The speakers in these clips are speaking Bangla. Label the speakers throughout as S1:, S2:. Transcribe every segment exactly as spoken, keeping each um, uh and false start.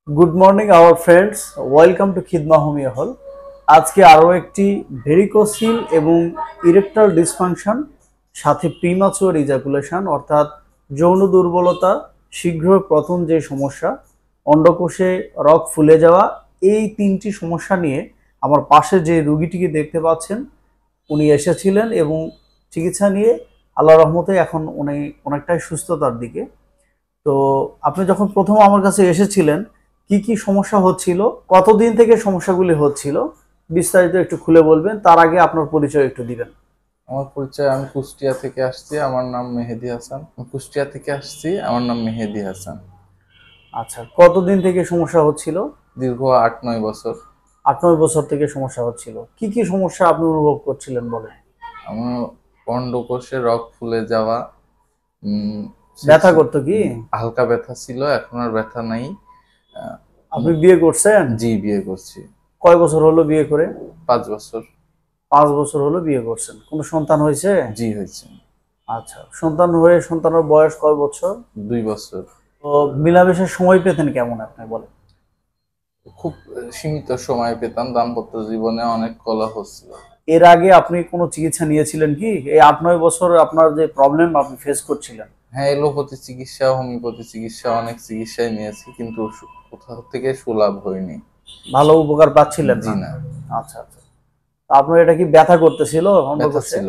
S1: Good morning our friends welcome to Khidma homeo hall. আজকে আরও একটি ভেরিকোসিল এবং ইরেকটাল ডিসফাংশন সাথে প্রিম্যাচুয়ার ইজাকুলেশন অর্থাৎ যৌন দুর্বলতা, শীঘ্র পতন যে সমস্যা, অন্ডকোষে রগ ফুলে যাওয়া, এই তিনটি সমস্যা নিয়ে আমার পাশে যে রোগীটিকে দেখতে পাচ্ছেন উনি এসেছিলেন এবং চিকিৎসা নিয়ে আল্লাহর রহমতে এখন উনি অনেকটাই সুস্থতার দিকে। তো আপনি যখন প্রথম আমার কাছে এসেছিলেন কি কি সমস্যা হচ্ছিল, কতদিন থেকে সমস্যাগুলি হচ্ছিল, বিস্তারিত একটু খুলে বলবেন। তার আগে আপনার পরিচয় একটু দিবেন।
S2: আমার পরিচয়, আমি কুষ্টিয়া থেকে আসছি, আমার নাম মেহেদি হাসান। কুষ্টিয়া থেকে আসছি, আমার নাম মেহেদি হাসান।
S1: আচ্ছা, কতদিন থেকে সমস্যা হচ্ছিল?
S2: দীর্ঘ আট নয় বছর।
S1: আট নয় বছর থেকে সমস্যা হচ্ছিল। কি কি সমস্যা আপনি অনুভব করছিলেন বলেন?
S2: আমার অন্ডকোষে রগ ফুলে যাওয়া, উম
S1: ব্যথা করতো কি?
S2: হালকা ব্যথা ছিল, এখন আর ব্যথা নাই।
S1: আপনি বিয়ে করছেন?
S2: জি, বিয়ে করছি।
S1: কয় বছর হলো বিয়ে করে?
S2: পাঁচ বছর।
S1: পাঁচ বছর হলো বিয়ে করছেন। কোনো সন্তান হয়েছে?
S2: জি, হয়েছে।
S1: আচ্ছা, সন্তান হয়ে সন্তানের বয়স কয় বছর?
S2: দুই বছর।
S1: তো মিলামেশার সময় পেতেন কেমন আপনি বলেন?
S2: খুব সীমিত সময় পেতাম, দাম্পত্য জীবনে অনেক কলহ হচ্ছিল।
S1: এর আগে আপনি কোনো চিকিৎসা নিয়েছিলেন কি? এই আট নয় বছর আপনার যে প্রবলেম আপনি ফেস করছিলেন?
S2: হ্যাঁ, এলোপ্যাথি চিকিৎসা, হোমিওপ্যাথি চিকিৎসা, অনেক চিকিৎসাই নিয়েছি, কিন্তু কোথাও থেকে সুলাভ হয়নি।
S1: ভালো উপকার পাচ্ছিলেন
S2: জি
S1: না?
S2: না।
S1: আচ্ছা আচ্ছা। আপনার এটা কি ব্যথা করতেছিল?
S2: ব্যথা ছিল।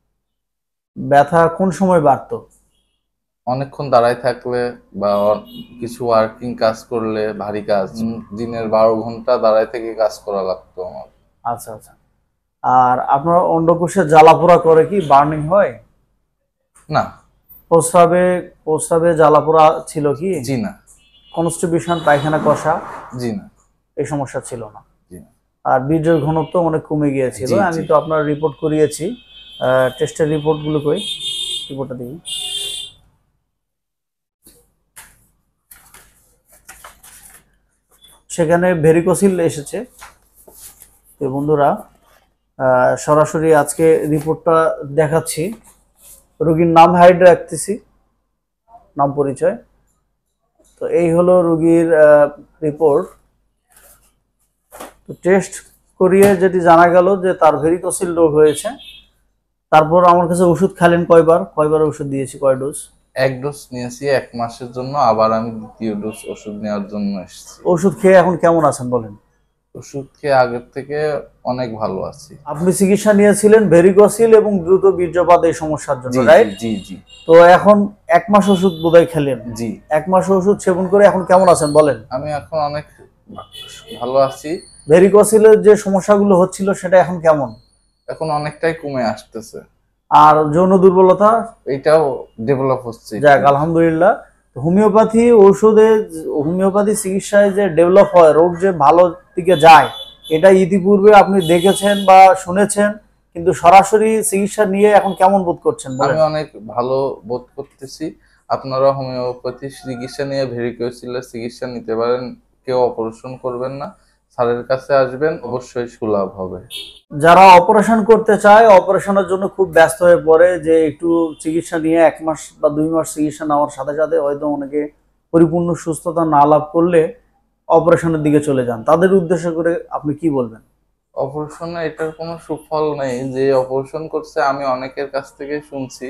S1: ব্যথা কোন সময় বাড়তো?
S2: অনেকক্ষণ দাঁড়ায় থাকলে বা কিছু ওয়ার্কিং কাজ করলে, ভারী কাজ, দিনের বারো ঘন্টা দাঁড়ায় থেকে কাজ করা লাগতো আমার।
S1: আচ্ছা আচ্ছা। আর আপনার অন্ডকোষে জ্বালাপোড়া করে কি, বার্নিং হয়?
S2: না।
S1: প্রস্রাবে প্রস্রাবে জ্বালাপোড়া ছিল কি?
S2: জি না।
S1: কনস্টিটিউশন, পায়খানা কষা?
S2: জি না।
S1: এই সমস্যা ছিল না?
S2: জি না।
S1: আর বীর্যের ঘনত্ব অনেক কমে গিয়েছিল? আমি তো আপনার রিপোর্ট করিয়েছি, টেস্টের রিপোর্টগুলো কই, রিপোর্টটা দেখি। সেখানে ভেরিকোসিল এসেছে। তো বন্ধুরা, সরাসরি আজকে রিপোর্টটা দেখাচ্ছি। রোগীর নাম হাইড রাখতেছি, নাম পরিচয়। তো এই হলো রোগীর রিপোর্ট। তো টেস্ট করিয়ে যেটি জানা গেল যে তার ভেরিকোসিল রোগ হয়েছে। তারপর আমার কাছে ওষুধ খেলেন কয়বার? কয়বার ওষুধ দিয়েছি, কয় ডোজ?
S2: এক ডোজ নিয়েছি এক মাসের জন্য, আবার আমি দ্বিতীয় ডোজ ওষুধ নেওয়ার জন্য এসেছি।
S1: ওষুধ খেয়ে এখন কেমন আছেন বলেন?
S2: ওষুধ খেয়ে আগের থেকে অনেক ভালো আছি।
S1: আপনি চিকিৎসা নিয়েছিলেন ভেরিকোসিল এবং দ্রুত বীর্যপাত এই সমস্যার জন্য, রাইট?
S2: জি জি।
S1: তো এখন এক মাস ওষুধ বোধহয় খেলেন?
S2: জি।
S1: এক মাস ওষুধ সেবন করে এখন কেমন আছেন বলেন?
S2: আমি এখন অনেক ভালো আছি।
S1: ভেরিকোসিলের যে সমস্যাগুলো হচ্ছিল সেটা এখন কেমন?
S2: এখন অনেকটাই কমে আসতেছে।
S1: আর যৌন দুর্বলতা?
S2: এটাও ডেভেলপ হচ্ছে।
S1: যাক, আলহামদুলিল্লাহ। হোমিওপ্যাথি ঔষধে, হোমিওপ্যাথি চিকিৎসায় যে ডেভেলপ হয়, রোগ যে ভালো দিকে যায়, এটা ইতিপূর্বে আপনি দেখেছেন বা শুনেছেন, কিন্তু সরাসরি চিকিৎসা নিয়ে এখন কেমন বোধ করছেন?
S2: আমি অনেক ভালো বোধ করতেছি। আপনারা হোমিওপ্যাথি চিকিৎসা নিয়ে ভেরিকোসিলের চিকিৎসা নিতে পারেন। কেউ অপারেশন করবেন না, স্যারের কাছে আসবেন, অবশ্যই সুলাভ হবে।
S1: যারা অপারেশন করতে চায়, অপারেশনের জন্য খুব ব্যস্ত হয়ে পড়ে, যে একটু চিকিৎসা নিয়ে এক মাস বা দুই মাস চিকিৎসা নেওয়ার সাথে সাথে হয়তো অনেকে পরিপূর্ণ সুস্থতা না লাভ করলে অপারেশনের দিকে চলে যান, তাদের উদ্দেশ্য করে আপনি কি বলবেন?
S2: অপারেশনে এটার কোনো সুফল নেই। যে অপারেশন করছে, আমি অনেকের কাছ থেকে শুনছি,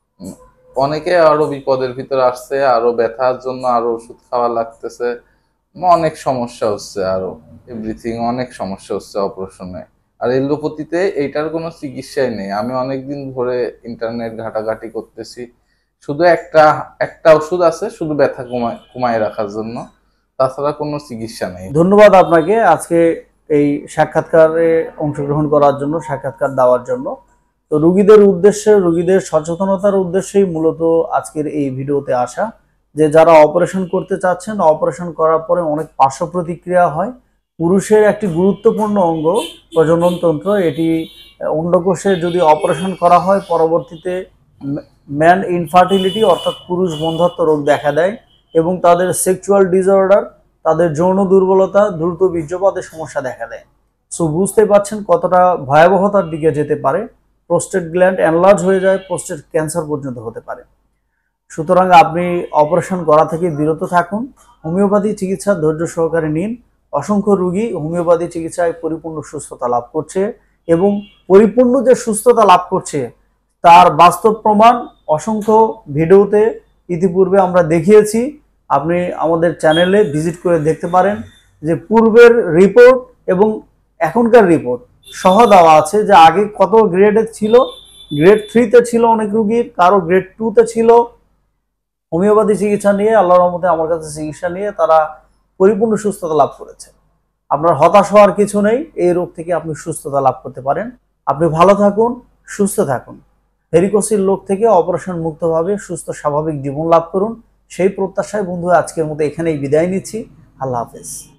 S2: অনেকে আরো বিপদের ভিতরে আসছে, আরো ব্যথার জন্য আরো ওষুধ খাওয়া লাগতেছে, অনেক সমস্যা হচ্ছে, আরো এভরিথিং অনেক সমস্যা হচ্ছে অপারেশনে। আর এলোপ্যাথিতে এইটার কোনো চিকিৎসাই নেই। আমি অনেকদিন ধরে ইন্টারনেট ঘাটাঘাটি করতেছি, শুধু একটা একটা ওষুধ আছে, শুধু ব্যথা কমায় কমায় রাখার জন্য, তাছাড়া কোনো চিকিৎসা নেই।
S1: ধন্যবাদ আপনাকে আজকে এই সাক্ষাৎকারে অংশগ্রহণ করার জন্য, সাক্ষাৎকার দেওয়ার জন্য। তো রোগীদের উদ্দেশ্যে, রোগীদের সচেতনতার উদ্দেশ্যেই মূলত আজকের এই ভিডিওতে আসা, যে যারা অপারেশন করতে চাচ্ছেন, অপারেশন করার পরে অনেক পার্শ্ব প্রতিক্রিয়া হয়। পুরুষের একটি গুরুত্বপূর্ণ অঙ্গ প্রজননতন্ত্র, এটি অন্ডকোষে যদি অপারেশন করা হয় পরবর্তীতে ম্যান ইনফার্টিলিটি অর্থাৎ পুরুষ বন্ধ্যত্ব রোগ দেখা দেয় এবং তাদের সেক্সুয়াল ডিসঅর্ডার, তাদের যৌন দুর্বলতা, দ্রুত বীর্যপাতের সমস্যা দেখা দেয়। সো বুঝতে পারছেন কতটা ভয়াবহতার দিকে যেতে পারে। প্রোস্টেট গ্ল্যান্ড এনলার্জ হয়ে যায়, প্রোস্টেট ক্যান্সার পর্যন্ত হতে পারে। সুতরাং আপনি অপারেশন করা থেকে বিরত থাকুন, হোমিওপ্যাথি চিকিৎসা ধৈর্য সহকারে নিন। অসংখ্য রোগী হোমিওপ্যাথি চিকিৎসায় পরিপূর্ণ সুস্থতা লাভ করছে এবং পরিপূর্ণ যে সুস্থতা লাভ করছে তার বাস্তব প্রমাণ অসংখ্য ভিডিওতে ইতিপূর্বে আমরা দেখিয়েছি। আপনি আমাদের চ্যানেলে ভিজিট করে দেখতে পারেন যে পূর্বের রিপোর্ট এবং এখনকার রিপোর্ট সহ দেওয়া আছে যে আগে কত গ্রেডে ছিল। গ্রেড থ্রিতে ছিল অনেক রুগীর, কারো গ্রেড টুতে ছিল। হোমিওপ্যাথি চিকিৎসা নিয়ে আল্লাহর রহমতে আমার কাছে চিকিৎসা নিয়ে তারা পরিপূর্ণ সুস্থতা লাভ করেছে। আপনার হতাশ হওয়ার কিছু নেই, এই রোগ থেকে আপনি সুস্থতা লাভ করতে পারেন। আপনি ভালো থাকুন, সুস্থ থাকুন, ভেরিকোসিল রোগ থেকে অপারেশন মুক্তভাবে সুস্থ স্বাভাবিক জীবন লাভ করুন। সেই প্রত্যাশায় বন্ধু আজকের মতো এখানেই বিদায় নিচ্ছি। আল্লাহ হাফেজ।